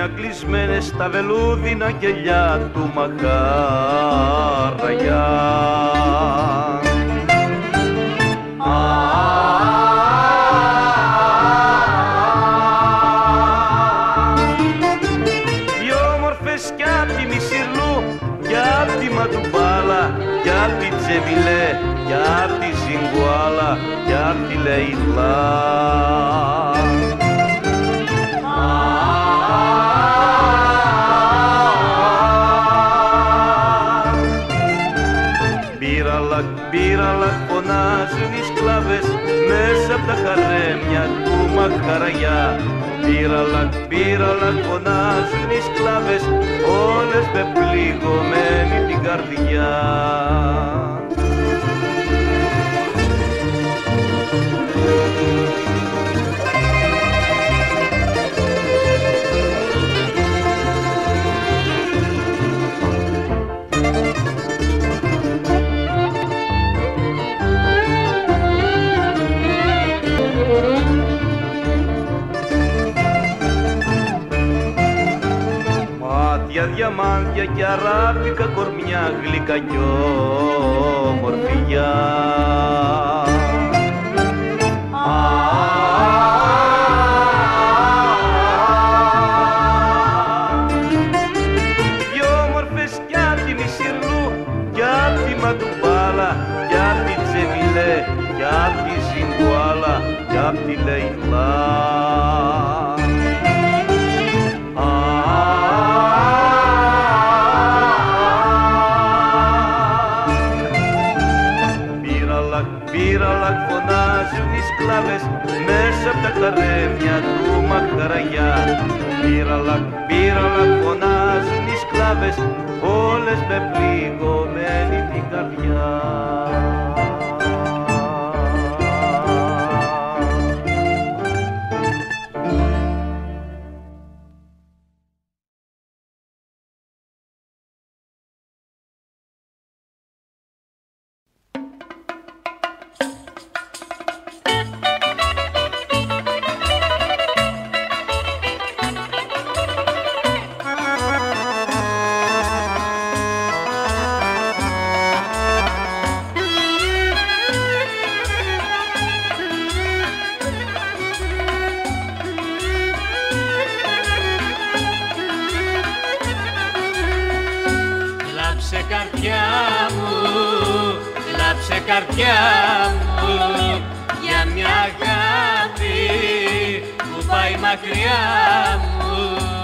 χρόνια κλεισμένες στα βελούδινα κελιά του Μαχάραγιά. Δυο όμορφες κι απ' τη Μισυρλού κι απ' τη Μαντουμπάλα κι απ' τη Τζεμιλέ κι απ' τη Ζιγκουάλα κι απ' τη Λεϊλά. Μπύραλακ φωνάζουν οι σκλάβες μέσα απ' τα χαρέμια του Μαχαραγιά. Μπύραλακ φωνάζουν οι σκλάβες όλες με πληγωμένη την καρδιά. Διαμάντια και αράπικα κορμιά γλυκά κι ομορφιά. Δυο όμορφες κι απ' τη Μισυρλού κι απ' τη Μαντουμπάλα κι απ' τη Τζεμιλέ κι απ' τη Ζιγκουάλα κι απ' τη Λεϊλά. Μπύραλακ φωνάζουν οι σκλάβες μέσα απ' τα χαρέμια του Μαχαραγιά. Μπύραλακ φωνάζουν οι σκλάβες όλες με πληγωμένη την καρδιά. Καρδιά μου για μια αγάπη που πάει μακριά μου.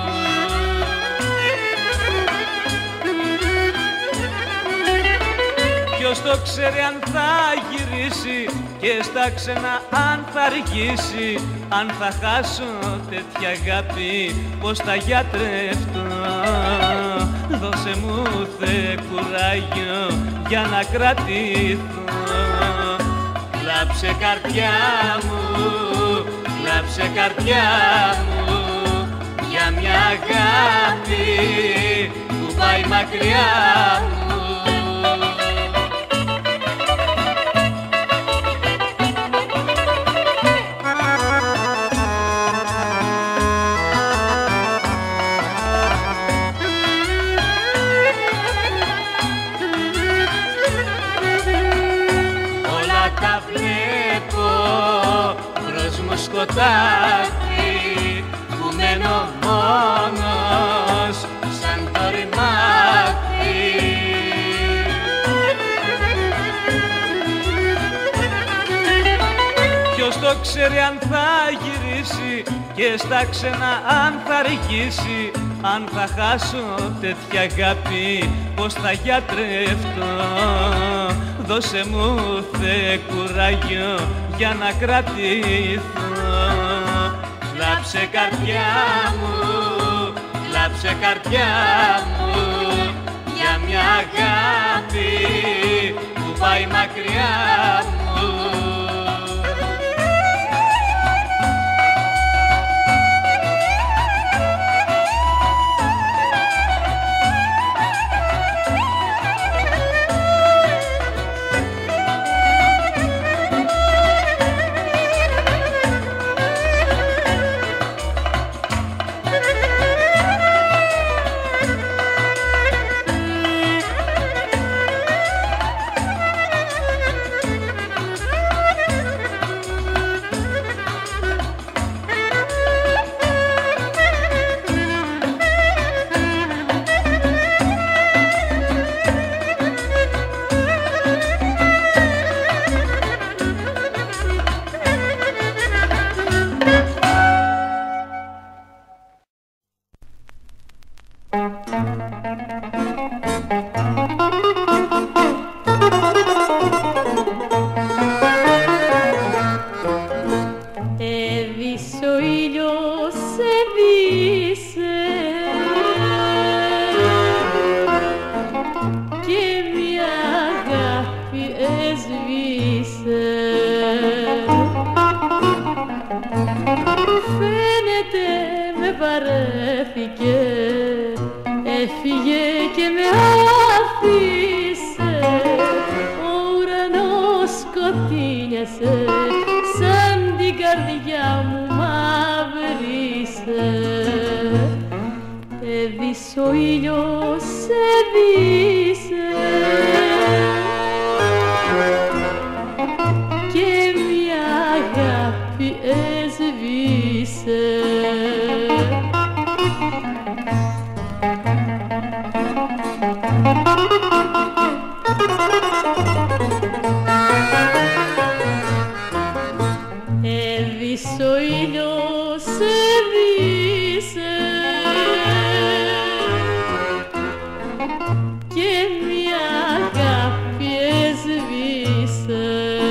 Ποιος το ξέρει αν θα γυρίσει και στα ξένα αν θα αργήσει. Αν θα χάσω τέτοια αγάπη πως θα γιατρευτώ. Δώσε μου Θεέ κουράγιο για να κρατηθώ. Κλάψε καρδιά μου, κλάψε καρδιά μου για μια αγάπη που πάει μακριά μου. Σκοτάδι που μένω μόνος σαν το ρημάδι. Ποιος το ξέρει αν θα γυρίσει και στα ξένα αν θα αργήσει. Αν θα χάσω τέτοια αγάπη πως θα γιατρευτώ. Δώσε μου Θεέ κουράγιο για να κρατηθώ. Κλάψε καρδιά μου, κλάψε καρδιά μου για μια αγάπη που πάει μακριά μου. Έβησε ο ήλιος, έβησε και μια αγάπη έσβησε. Φαίνεται με παρέθηκε, έφυγε και με άφησε. Ο ουρανός σκοτεινιάσε, σαν την καρδιά μου μαύρισε. Έβησε ο ήλιος, έβησε και μια αγάπη έσβησε. Έβησε ο ήλιος, έβησε και μια αγάπη έσβησε.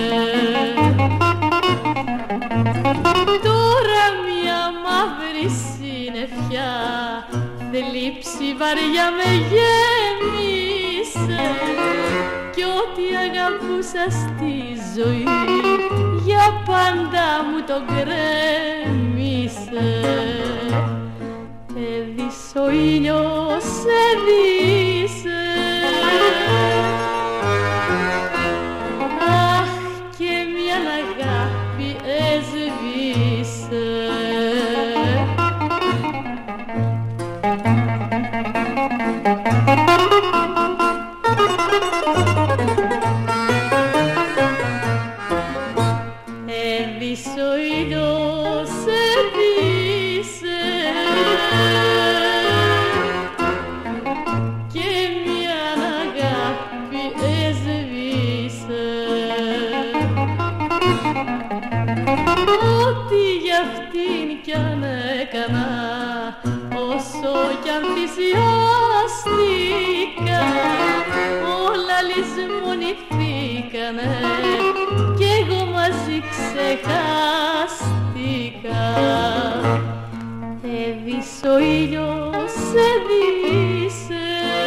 Τώρα μια μαύρη συννεφιά θλίψη βαριά με γέμισε κι ό,τι αγαπούσα στη ζωή για πάντα μου το γκρέμισε. Έβησε ο ήλιος, έβησε, αχ και μια αγάπη έσβησε. Έβησε ο ήλιος, έβησε και μια αγάπη έσβησε. Ό,τι για αυτήν κι αν έκανα, όσο κι αν θυσιάστηκα, όλα λησμονηθήκανε κι εγώ μαζί ξεχάστηκα. Έβησε ο ήλιος, έβησε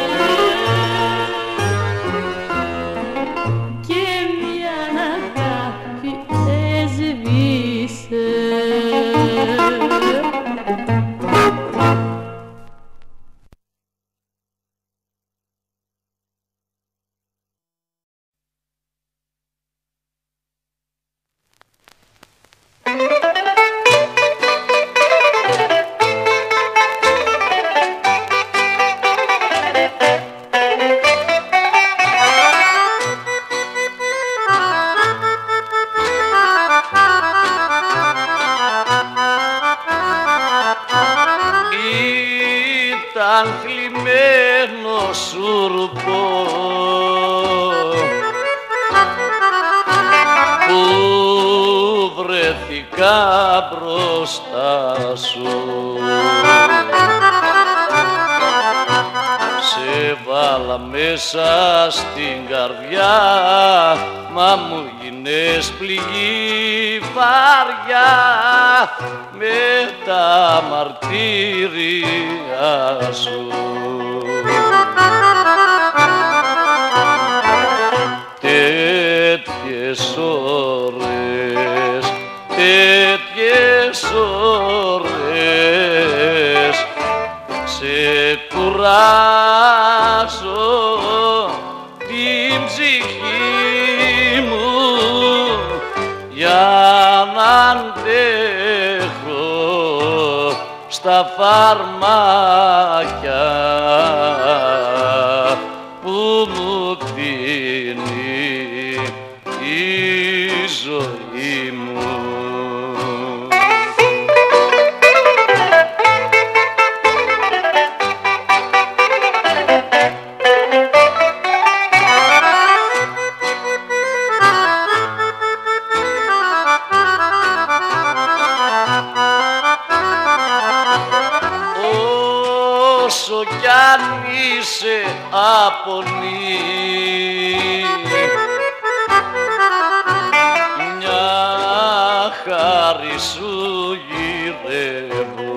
και μια αγάπη έσβησε. Ήταν θλιμμένο σουρπό που βρέθηκα μπροστά σου. Σε βάλα μέσα στην καρδιά, μα μου γίνες πληγή βαριά με τα μαρτύρια σου. Τέτοιες ώρες, τέτοιες ώρες σε κουράζω την ψυχή μου για να αντέχω στα φαρμάκια που μου δίνει η ζωή μου. Όσο όσο κι αν είσαι απολύ. Μια χάρη σου γυρεύω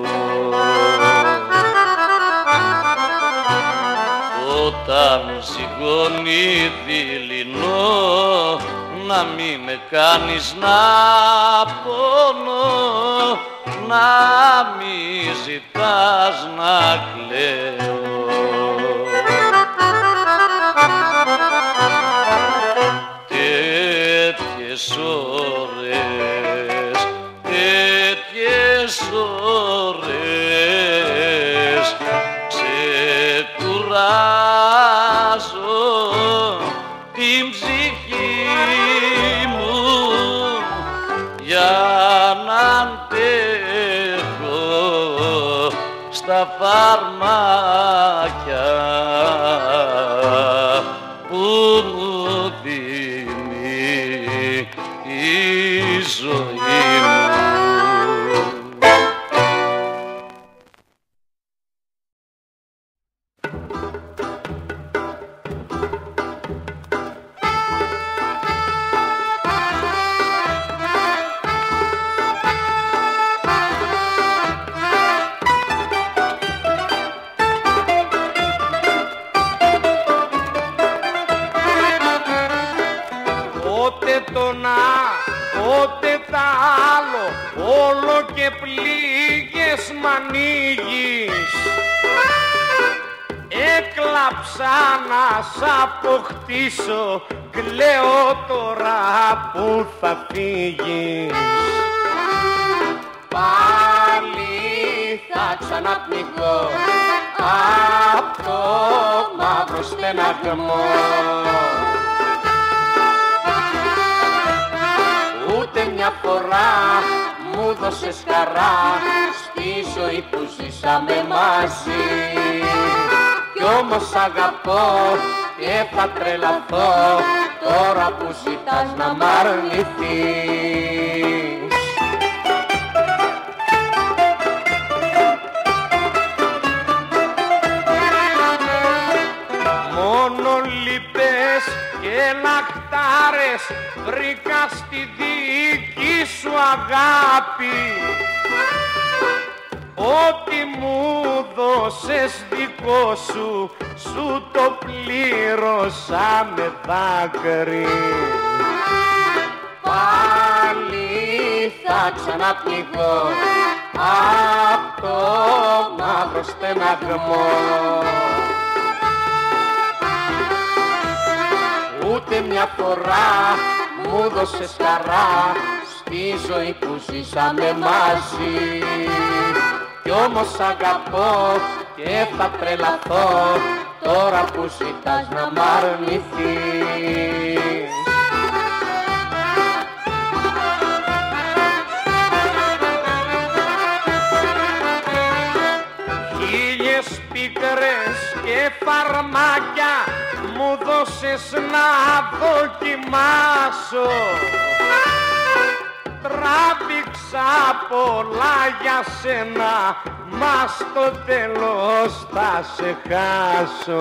όταν ζυγώνει δειλινό, να μη με κάνεις να πονώ, να μη ζητάς να κλαίω. Τέτοιες ώρες, τέτοιες ώρες ξεκουράζω την ψυχή μου για να αντέχω στα φαρμάκια που μου δίνει η ζωή μου. Πότε τα άλλο, όλο και πλήγες μ' ανοίγεις. Έκλαψα να σ' αποκτήσω, κλαίω τώρα που θα φύγεις. Πάλι θα ξαναπνιγώ απ' το μαύρο στεναγμό. Ούτε μια φορά μου δώσες χαρά στη ζωή που ζήσαμε μαζί. Κι όμως αγαπώ και θα τρελαθώ τώρα που ζητάς να μ' αρνηθείς. Μόνο λυπές και λαχτάρες βρήκα στη δική σου αγάπη. Ό,τι μου δώσες δικό σου, σου το πλήρωσα με δάκρυ. Πάλι θα ξαναπνιγώ απ' το μαύρο στεναγμό. Ούτε μια φορά μου δώσες χαρά στη ζωή που ζήσαμε μαζί. Κι όμως αγαπώ και θα τρελαθώ τώρα που ζητάς να μ' αρνηθείς. Χίλιες πίκρες και φαρμάκια μου δώσες να δοκιμάσω. Τράβηξα πολλά για σένα, μα στο τέλος θα σε χάσω.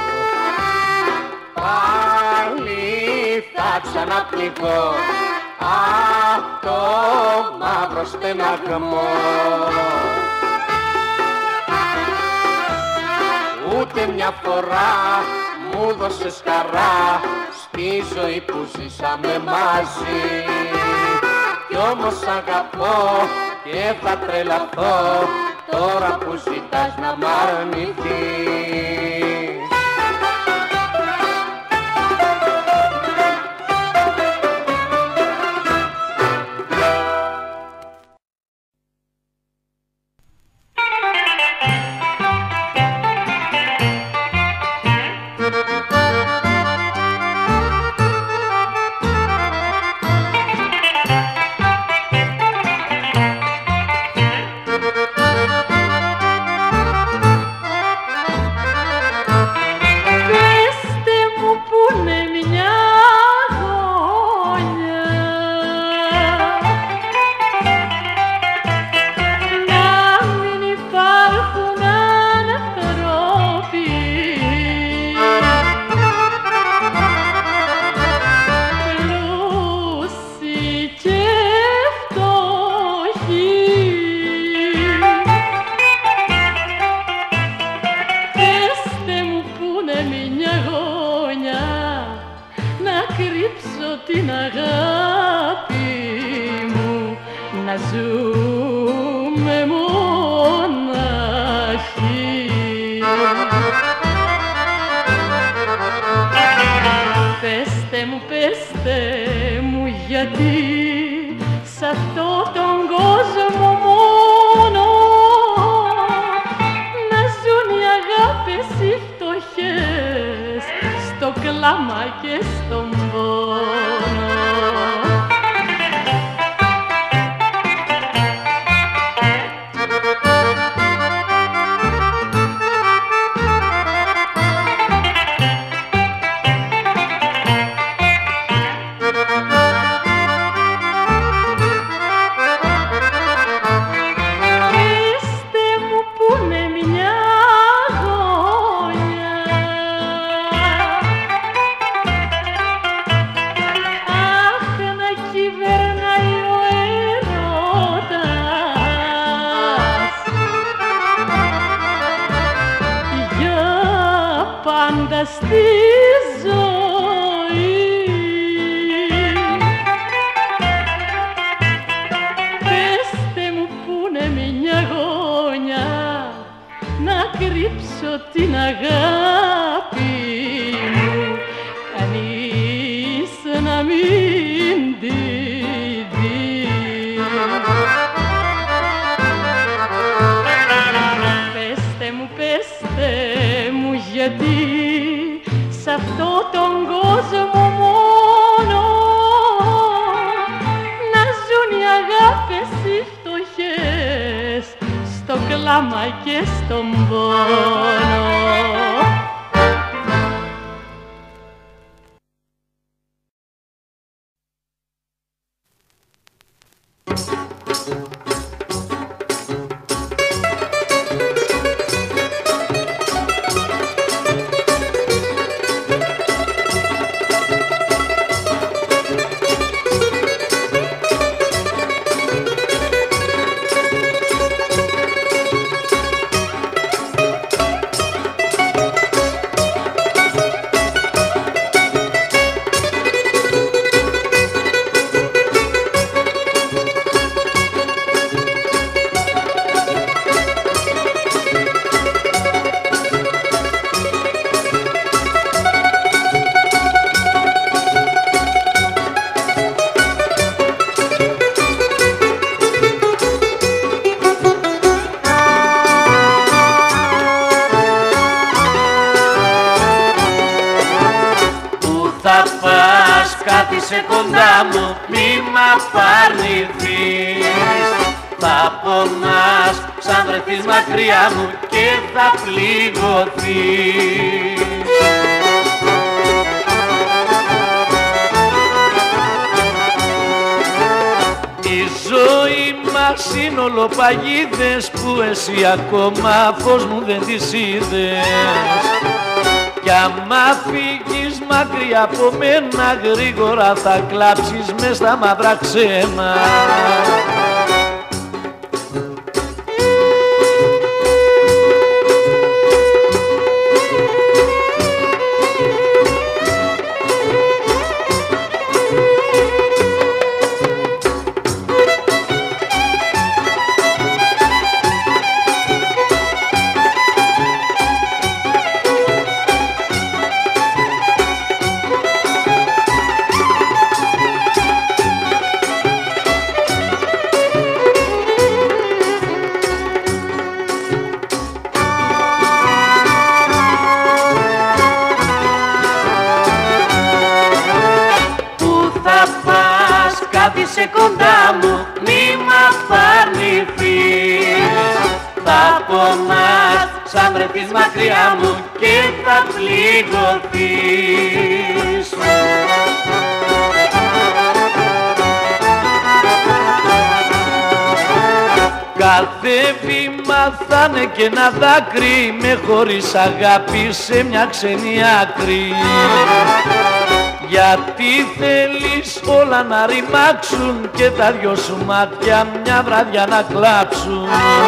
Πάλι θα ξαναπνιγώ απ' το μαύρο στεναγμό. Ούτε μια φορά μου δώσες χαρά στη ζωή που ζήσαμε μαζί. Κι όμως αγαπώ και θα τρελαθώ τώρα που ζητάς να μ' αρνηθείς. Πεστε μου γιατί σ' αυτό τον κόσμο μόνο να ζουν οι αγάπες οι φτωχές στο κλάμα και στον πόνο. Στη ζωή πεστε μου πούνε μια γωνιά να κρύψω την αγάπη μου, κανείς να μην τη δει. Πεστε μου γιατί σ' αυτό τον κόσμο μόνο να ζουν οι αγάπες οι φτωχές στο κλάμα και στον πόνο. Κάθισε κοντά μου, μη μ' απαρνηθείς. Θα πονάς σαν βρεθείς μακριά μου και θα πληγωθείς. Η ζωή μας είναι ολοπαγίδες που εσύ ακόμα φως μου δεν τις είδες. Κι άμα φύγεις μακριά από μένα γρήγορα θα κλάψεις μες στα μαύρα ξένα. Κάθισε κοντά μου, μη μ' απαρνηθείς. Θα πονάς σαν βρεθείς μακριά μου και θα πληγωθείς. Κάθε βήμα θα είναι και ένα δάκρυ, με χωρίς αγάπη σε μια ξένη άκρη. Γιατί θέλεις όλα να ρημάξουν και τα δυο σου μάτια μια βράδια να κλάψουν.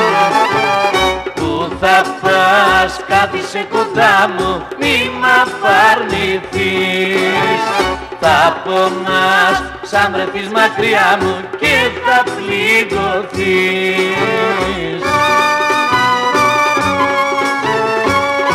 Πού θα πας, κάθισε κοντά μου, μη μ' απαρνηθείς. Θα πονάς σαν βρεθείς μακριά μου και θα πληγωθείς.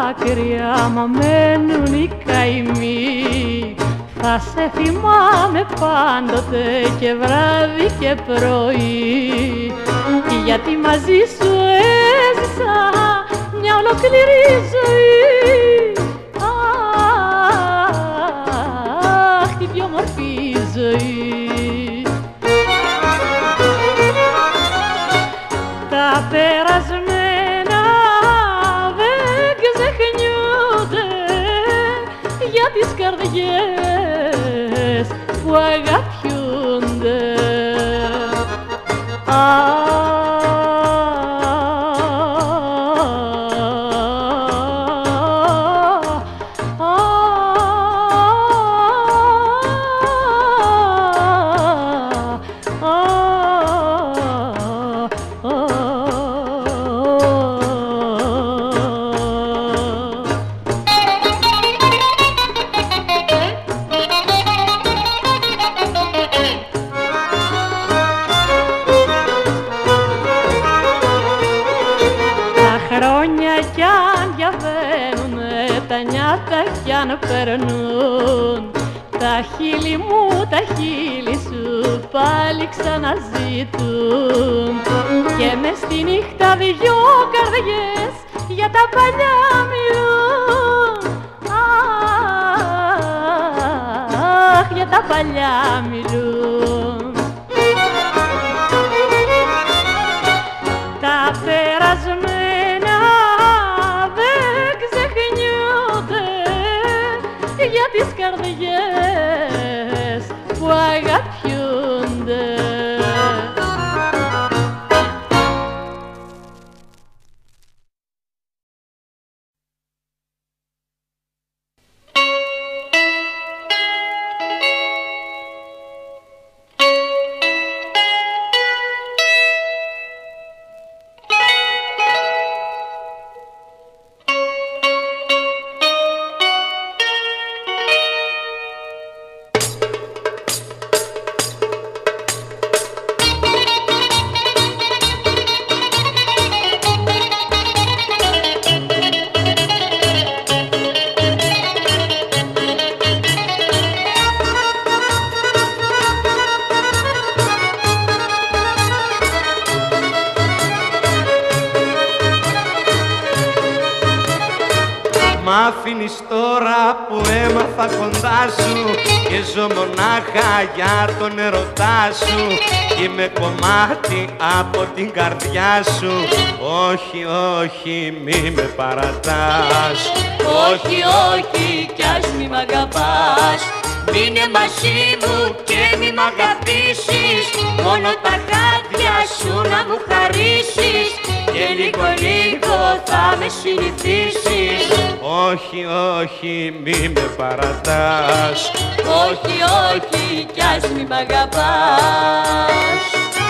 μακριά μα μένουν οι καημοί. Θα σε θυμάμαι πάντοτε και βράδυ και πρωί, γιατί μαζί σου έζησα μια ολόκληρη ζωή. Αχ, τι πιο μορφή ζωή. Τα περασμένα δεν ξεχνιούνται για τις καρδιές που αγαπιούνται. Κι αν περνούν τα χείλη μου, τα χείλη σου πάλι ξαναζητούν, και μες στη νύχτα δυο καρδιές για τα παλιά μιλούν. Αχ, για τα παλιά μιλούν. Τα περασμένα δεν ξεχνιούνται για τις καρδιές που αγαπιούνται. Μ' αφήνεις τώρα που έμαθα κοντά σου και ζω μονάχα για τον ερωτά σου, κι είμαι κομμάτι από την καρδιά σου. Όχι, όχι, μη με παρατάς. Όχι, όχι, κι ας μη μ' αγαπάς. Μείνε μαζί μου και μη μ' αγαπήσεις, μόνο τα χάδια σου να μου χαρίσεις, και λίγο λίγο θα με συνηθίσεις. Όχι, όχι, μη με παρατάς. Όχι, όχι, κι ας μη μ' αγαπάς.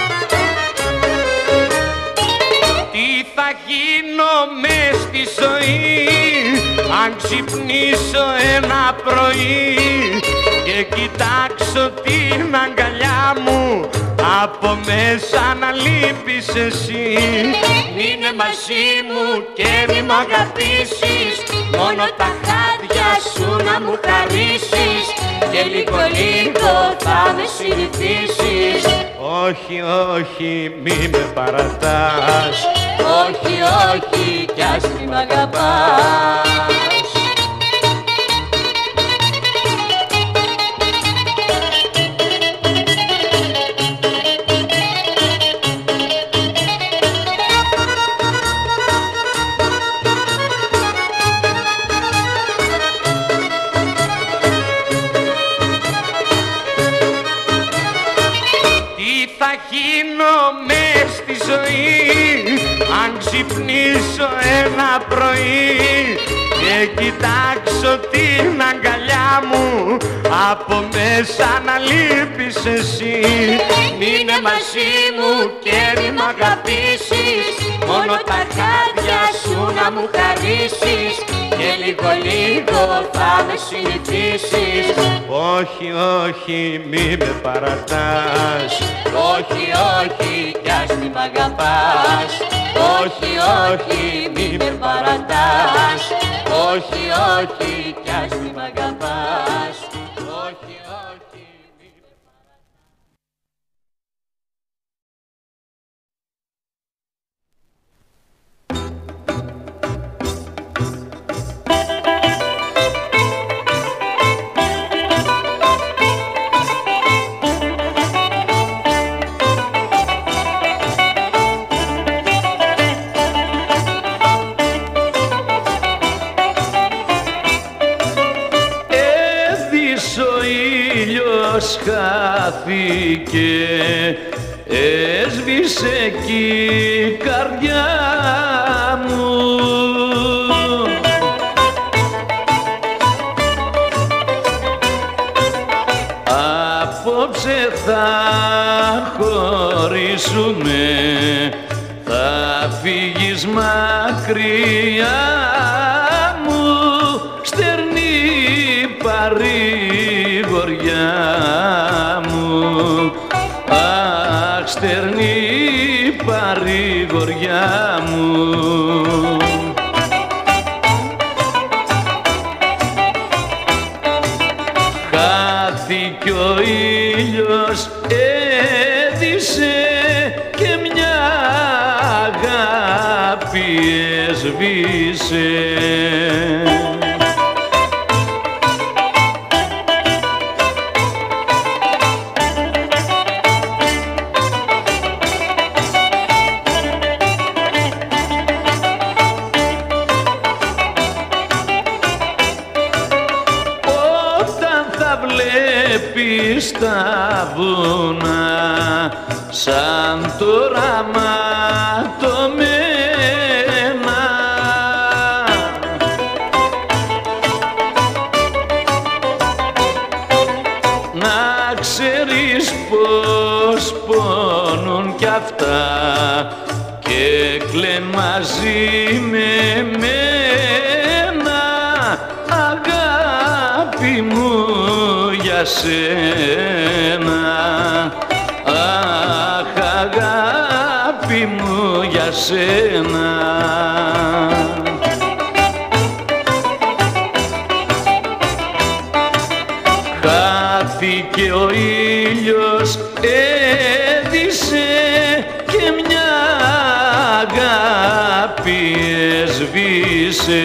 Τι θα γίνω μες στη ζωή αν ξυπνήσω ένα πρωί και κοιτάξω την αγκαλιά μου, από μέσα να λείπεις εσύ. Μείνε μαζί μου και μη μ' αγαπήσεις, μόνο τα χάδια σου να μου χαρίσεις, και λίγο λίγο θα με συνηθίσεις. Όχι, όχι, μη με παρατάς. Όχι, όχι, κι ας μη μ' αγαπάς. Μες στη ζωή αν ξυπνήσω ένα πρωί και κοιτάξω την αγκαλιά μου, από μέσα να λείπεις εσύ. Μείνε μαζί μου και μη μ' αγαπήσεις, μόνο τα χάδια σου να μου χαρίσεις, και λίγο λίγο θα με συνηθίσεις. Όχι, όχι, μη με παρατάς. Όχι, όχι, κι ας μη μ' αγαπάς. Όχι, όχι, μη με παρατάς. όχι, όχι, κι ας μη μ' αγαπάς, όχι, όχι. Χάθηκε, έσβησε κι η καρδιά μου. Απόψε θα χωρίσουμε, θα φύγεις μακριά μου, στερνή παρηγοριά μου, αχ, στερνή παρηγοριά μου. Χάθηκε ο ήλιος, έδισε και μια αγάπη έσβησε. Στα βουνά σαν τώρα ματωμένα, να ξέρεις πως πονούν κι αυτά και κλαιν μαζί με μένα, αγάπη μου για σένα, αχ, αγάπη μου για σένα. Χάθηκε ο ήλιος, έδισε και μια αγάπη έσβησε.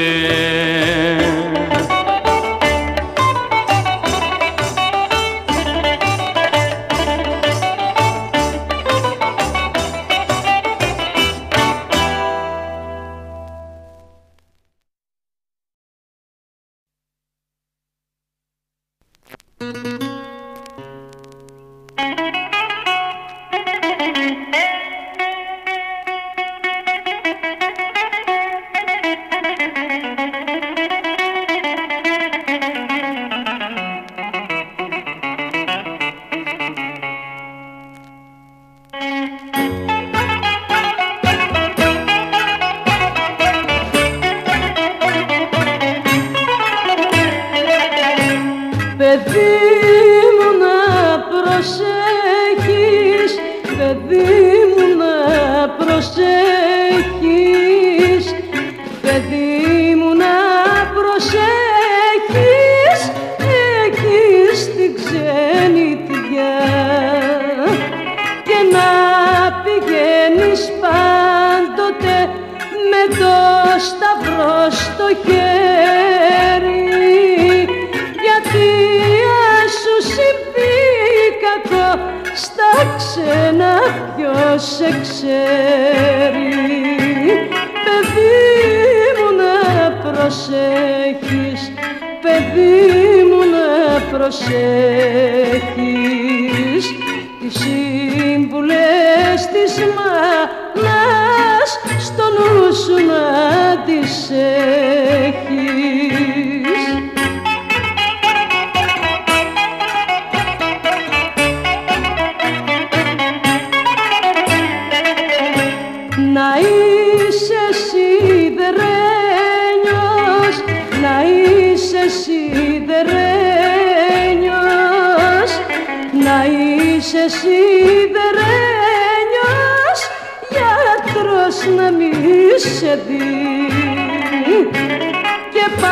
να μη σε δει και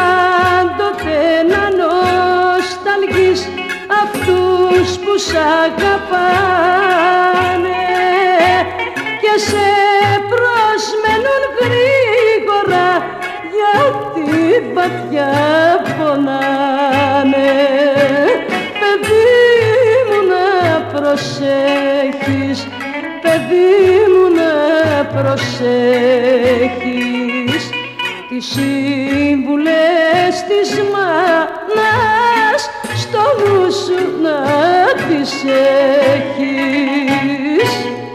σ' αγαπάνε και σε προσμένουν γρήγορα γιατί βαθιά πονάνε. Παιδί μου να προσέχεις, παιδί μου να προσέχεις τις σύμβουλες της μάνας στο νου σου να τις έχεις.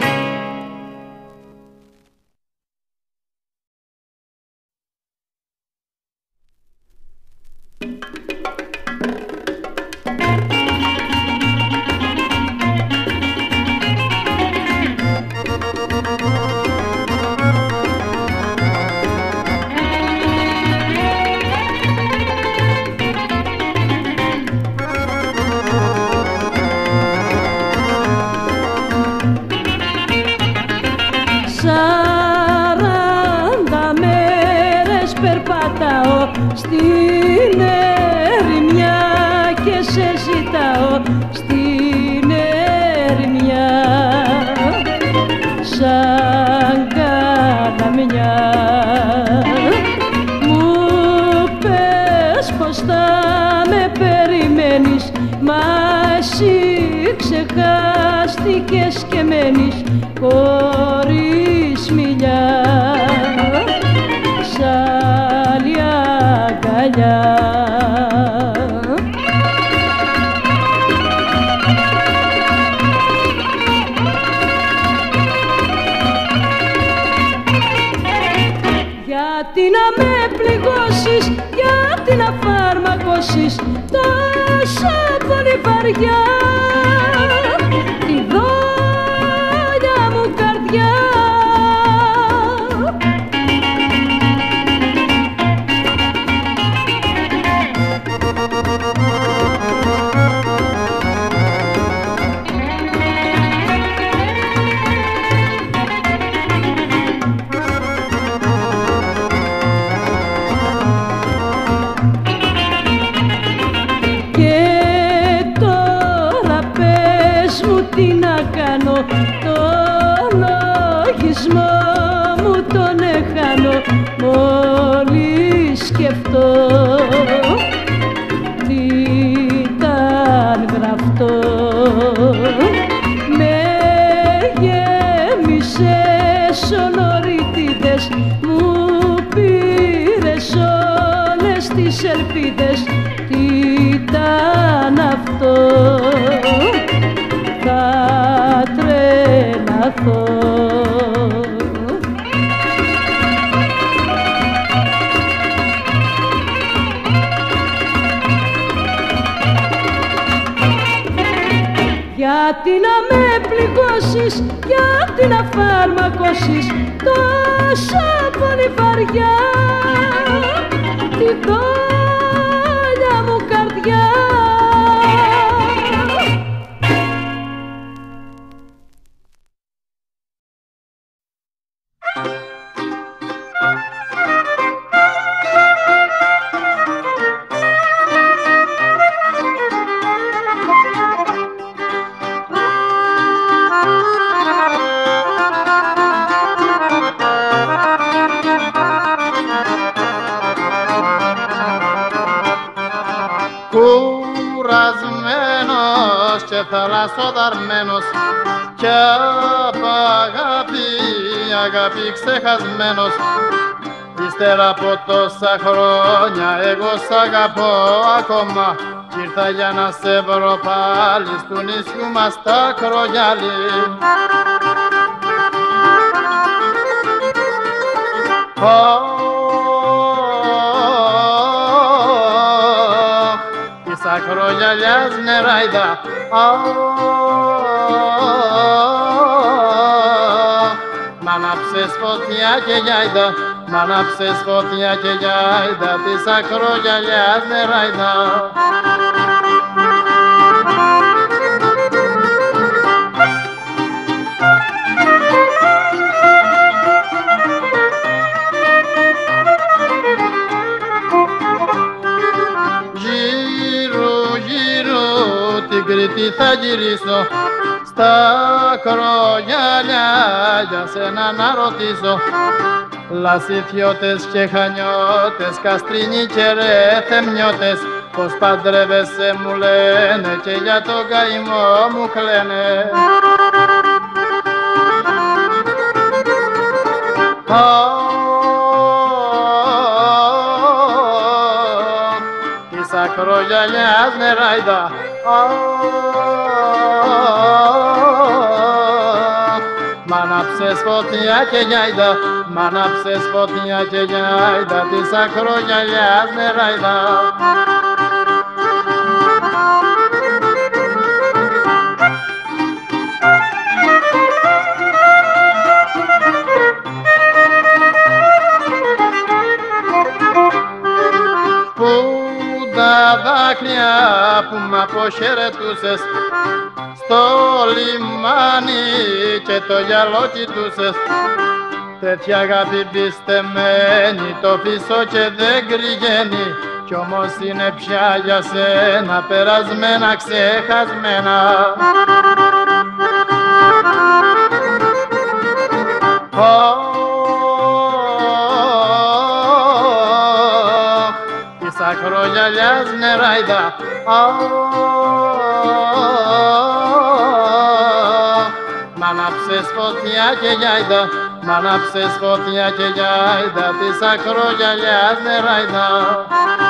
Στην ερημιά και σε ζητάω στην ερημιά σαν καλαμιά. Μου πες πως θα με περιμένεις, μα εσύ ξεχάστηκες και μένεις χωρίς μιλιά. Γιατί να με πληγώσεις, γιατί να φαρμακώσεις τόσα πολύ βαριά τη δόλια μου καρδιά. Το λογισμό μου τον έχανω μόλις σκεφτώ τι ήταν γραφτό. Με γέμισες ολορίτιδες, μου πήρες όλες τις ελπίδες, τι ήταν αυτό. Θα τρελαθώ. Γιατί να με πληγώσεις, γιατί να φαρμακώσεις τόσα πολύ βαριά τη δόλια μου καρδιά. Κουρασμένος και θαλασσοδαρμένος κι απ' αγάπη ξεχασμένος, ύστερα από τόσα χρόνια εγώ σ' αγαπώ ακόμα κι ήρθα για να σε βρω πάλι στου νησιού μας τα κρογιάλι. Της ακρογιαλιάς νεράιδα, μ' ανάψες φωτιά και γιάιδα, μ' ανάψες φωτιά και γιάιδα της ακρογιαλιάς νεράιδα. στην Κρήτη θα γυρίσω, στα κρογιάλια για σένα να ρωτήσω. Λασιθιώτες και χανιώτες, καστρίνοι και ρεθεμιώτες, πως παντρεύεσαι μου λένε και για τον καημό μου κλαίνε. Της ακρογιαλιάς νεράιδα, μ' ανάψες φωτιά και γιάιδα, μ' ανάψες φωτιά και γιάιδα, της ακρογιαλιάς νεράιδα. Τα δάκρυα που μ' αποχαιρετούσες στο λιμάνι και το γυαλό κοιτούσες, τέτοια αγάπη πιστεμένη το πίσω και δεν κρυγαίνει, κι όμως είναι πια για σένα περασμένα, ξεχασμένα. Ακρογιαλιάς νεράιδα, μ' ανάψες φωτιά και γιάιδα, μ' ανάψες φωτιά και γιάιδα, της ακρογιαλιάς νεράιδα.